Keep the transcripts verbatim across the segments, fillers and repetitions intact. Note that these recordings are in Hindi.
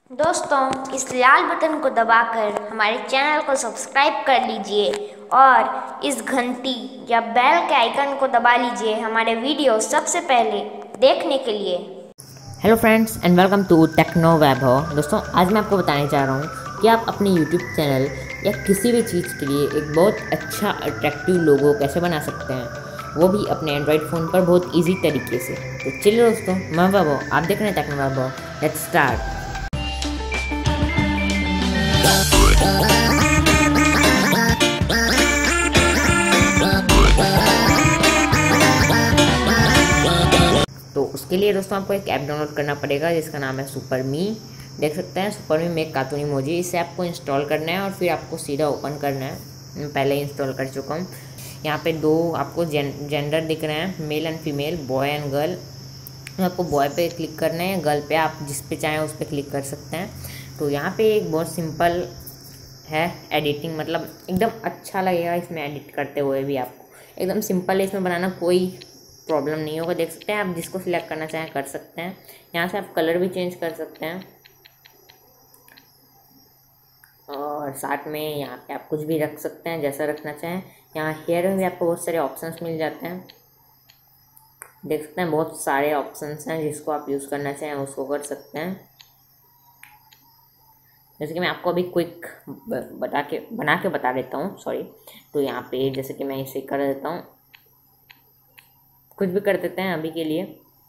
दोस्तों, इस लाल बटन को दबाकर हमारे चैनल को सब्सक्राइब कर लीजिए और इस घंटी या बेल के आइकन को दबा लीजिए हमारे वीडियो सबसे पहले देखने के लिए। Hello friends and welcome to techno Vaibhav. दोस्तों, आज मैं आपको बताने जा रहा हूँ कि आप अपने यूट्यूब चैनल या किसी भी चीज़ के लिए एक बहुत अच्छा अट्रैक्टिव लोगो कैसे बना सकते हैं, वो भी अपने एंड्रॉयड फ़ोन पर बहुत इजी तरीके से। तो चलिए दोस्तों, मैं वैभव, आप देख रहे हैं टेक्नो वैभव। Let's start. तो उसके लिए दोस्तों आपको एक ऐप डाउनलोड करना पड़ेगा जिसका नाम है सुपर मी। देख सकते हैं सुपर मी में एक कार्टून इमोजी। इसे आपको इंस्टॉल करना है और फिर आपको सीधा ओपन करना है। मैं पहले ही इंस्टॉल कर चुका हूँ। यहाँ पे दो आपको जेंडर दिख रहे हैं, male and female, boy and girl. आपको बॉय पे क्लिक करना है, गर्ल पे आप जिस पे चाहें उस पर क्लिक कर सकते हैं। तो यहाँ पे एक बहुत सिंपल है एडिटिंग, मतलब एकदम अच्छा लगेगा इसमें एडिट करते हुए भी। आपको एकदम सिंपल है इसमें बनाना, कोई प्रॉब्लम नहीं होगा। देख सकते हैं आप जिसको सिलेक्ट करना चाहें कर सकते हैं। यहाँ से आप कलर भी चेंज कर सकते हैं और साथ में यहाँ पे आप कुछ भी रख सकते हैं जैसा रखना चाहें। यहाँ हेयर में भी आपको बहुत सारे ऑप्शंस मिल जाते हैं। देख सकते हैं बहुत सारे ऑप्शंस हैं, जिसको आप यूज़ करना चाहें उसको कर सकते हैं। जैसे कि मैं आपको अभी क्विक बता के बना के बता देता हूँ, सॉरी। तो यहाँ पे जैसे कि मैं इसे कर देता हूँ, कुछ भी कर देते हैं अभी के लिए।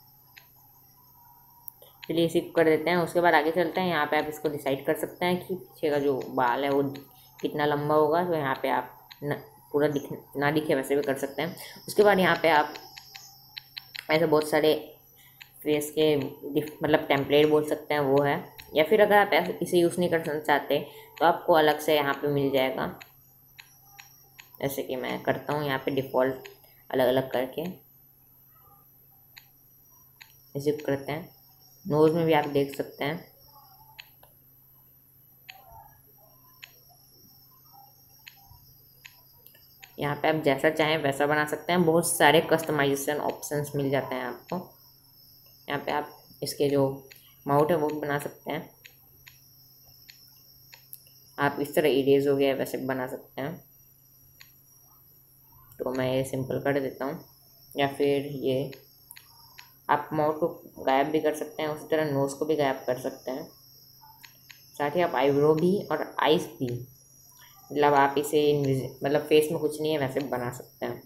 चलिए इसी को कर देते हैं, उसके बाद आगे चलते हैं। यहाँ पे आप इसको डिसाइड कर सकते हैं कि पीछे का जो बाल है वो कितना लंबा होगा। तो यहाँ पे आप न, पूरा दिख ना दिखे वैसे भी कर सकते हैं। उसके बाद यहाँ पे आप ऐसे बहुत सारे फेस के मतलब टेम्पलेट बोल सकते हैं, वो है। या फिर अगर आप इसे यूज़ नहीं करना चाहते तो आपको अलग से यहाँ पे मिल जाएगा। जैसे कि मैं करता हूँ यहाँ पे डिफ़ॉल्ट अलग अलग करके इसे करते हैं। नोज़ में भी आप देख सकते हैं। यहाँ पे आप जैसा चाहें वैसा बना सकते हैं। बहुत सारे कस्टमाइजेशन ऑप्शंस मिल जाते हैं आपको। यहाँ पे आप इसके जो माउथ है वो भी बना सकते हैं। आप इस तरह इरेज हो गया वैसे बना सकते हैं। तो मैं ये सिंपल कर देता हूँ। या फिर ये आप माउथ को गायब भी कर सकते हैं, उसी तरह नोज़ को भी गायब कर सकते हैं। साथ ही आप आईब्रो भी और आइज भी, मतलब आप इसे मतलब फेस में कुछ नहीं है वैसे बना सकते हैं।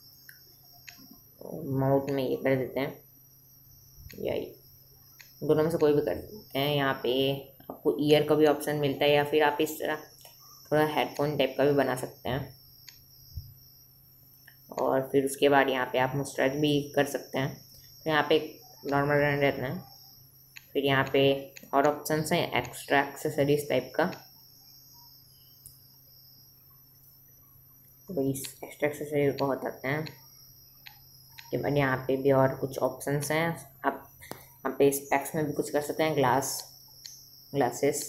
माउथ में ये कर देते हैं, यही दोनों में से कोई भी कर सकते हैं। यहाँ पे आपको ईयर का भी ऑप्शन मिलता है, या फिर आप इस तरह थोड़ा हेडफोन टाइप का भी बना सकते हैं। और फिर उसके बाद यहाँ पे आप मुस्टैच भी कर सकते हैं। तो यहाँ पे नॉर्मल रहने रहता है। फिर यहाँ पे और ऑप्शन हैं एक्स्ट्रा एक्सेसरीज टाइप का। तो इस एक्स्ट्रा एक्सेसरीज को बताते हैं। के बाद यहाँ पे भी और कुछ ऑप्शंस हैं। आप यहाँ पे स्पेक्स में भी कुछ कर सकते हैं, ग्लास ग्लासेस।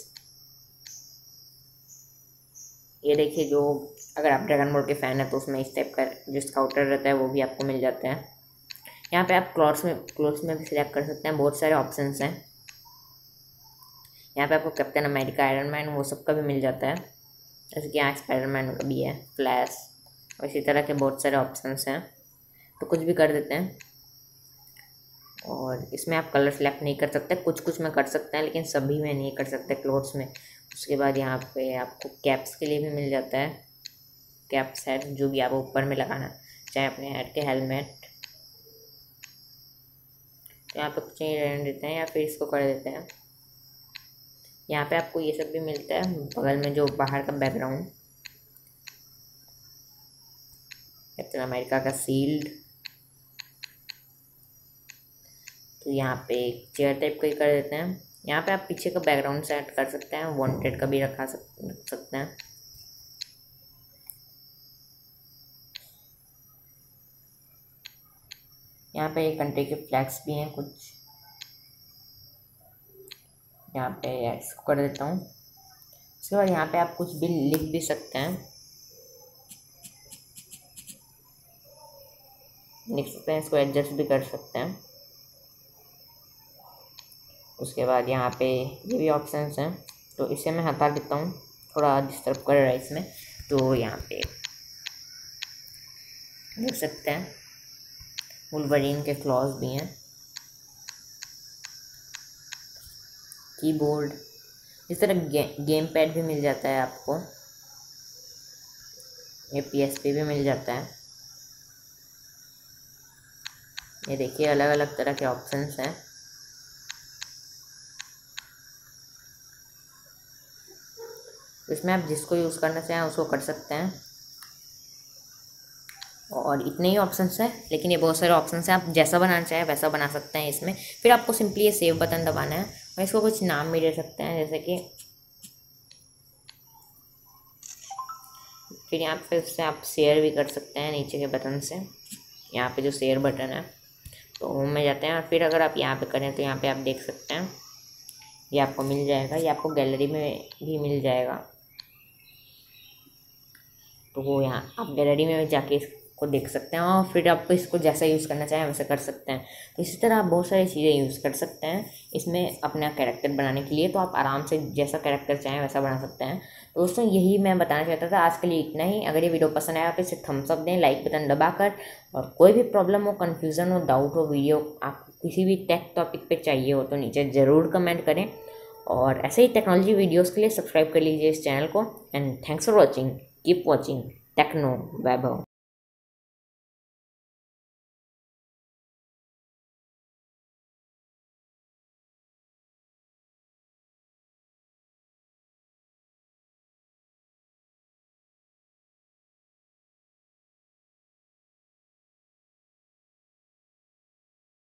ये देखिए, जो अगर आप ड्रैगन बोर्ड के फ़ैन है तो उसमें इस टाइप का जो स्काउटर रहता है वो भी आपको मिल जाता है। यहाँ पे आप क्लॉथ्स में क्लॉथ्स में भी सिलेक्ट कर सकते हैं। बहुत सारे ऑप्शंस हैं। यहाँ पे आपको कैप्टन अमेरिका, आयरन मैन, वो सब का भी मिल जाता है। जैसे कि यहाँ स्पाइडरमैन का भी है, फ्लैश, और इसी तरह के बहुत सारे ऑप्शंस हैं। तो कुछ भी कर देते हैं। और इसमें आप कलर सेलेक्ट नहीं कर सकते, कुछ कुछ में कर सकते हैं लेकिन सभी में नहीं कर सकते क्लोथ्स में। उसके बाद यहाँ पे आपको कैप्स के लिए भी मिल जाता है। कैप्स है जो भी आप ऊपर में लगाना चाहे अपने हेड के, हेलमेट। तो यहाँ पे कुछ नहीं रहने देते हैं या फिर इसको कर देते हैं। यहाँ पे आपको ये सब भी मिलता है। बगल में जो बाहर का बैकग्राउंड, कैप्टन अमेरिका का सील्ड। तो यहाँ पे एक चेयर टाइप का ही कर देते हैं। यहाँ पे आप पीछे का बैकग्राउंड सेट कर सकते हैं, वांटेड का भी रखा सक, रख सकते हैं। यहाँ पे कंट्री के फ्लैग्स भी हैं कुछ। यहाँ पे इसको कर देता हूँ। उसके बाद यहाँ पे आप कुछ भी लिख भी सकते हैं, लिख सकते हैं। इसको एडजस्ट भी कर सकते हैं। उसके बाद यहाँ पे ये भी ऑप्शंस हैं, तो इसे मैं हटा देता हूँ, थोड़ा डिस्टर्ब कर रहा है इसमें। तो यहाँ पे देख सकते हैं वुल्वरीन के क्लॉज भी हैं, कीबोर्ड, इस तरह गे, गेम पैड भी मिल जाता है आपको, ये पी एस पी भी मिल जाता है। ये देखिए अलग अलग तरह के ऑप्शंस हैं। इसमें आप जिसको यूज़ करना चाहें उसको कर सकते हैं। और इतने ही ऑप्शंस हैं, लेकिन ये बहुत सारे ऑप्शंस हैं, आप जैसा बनाना चाहें वैसा बना सकते हैं इसमें। फिर आपको सिंपली ये सेव बटन दबाना है और इसको कुछ नाम भी दे सकते हैं, जैसे कि फिर यहाँ पे उससे आप शेयर भी कर सकते हैं नीचे के बटन से। यहाँ पे जो शेयर बटन है तो होम में जाते हैं और फिर अगर आप यहाँ पे करें तो यहाँ पे आप देख सकते हैं ये आपको मिल जाएगा, ये आपको गैलरी में भी मिल जाएगा। तो वो यहाँ आप गैलरी में जाके इसको देख सकते हैं और फिर आप इसको जैसा यूज़ करना चाहें वैसे कर सकते हैं। तो इसी तरह आप बहुत सारी चीज़ें यूज़ कर सकते हैं इसमें अपना कैरेक्टर बनाने के लिए। तो आप आराम से जैसा कैरेक्टर चाहें वैसा बना सकते हैं। तो दोस्तों यही मैं बताना चाहता था, आज के लिए इतना ही। अगर ये वीडियो पसंद आया तो इसे थम्स अप दें, लाइक बटन दबाकर। और कोई भी प्रॉब्लम हो, कन्फ्यूज़न हो, डाउट हो, वीडियो आपको किसी भी टेक टॉपिक पर चाहिए हो तो नीचे ज़रूर कमेंट करें। और ऐसे ही टेक्नोलॉजी वीडियोज़ के लिए सब्सक्राइब कर लीजिए इस चैनल को। And thanks for watching, keep watching techno Vaibhav.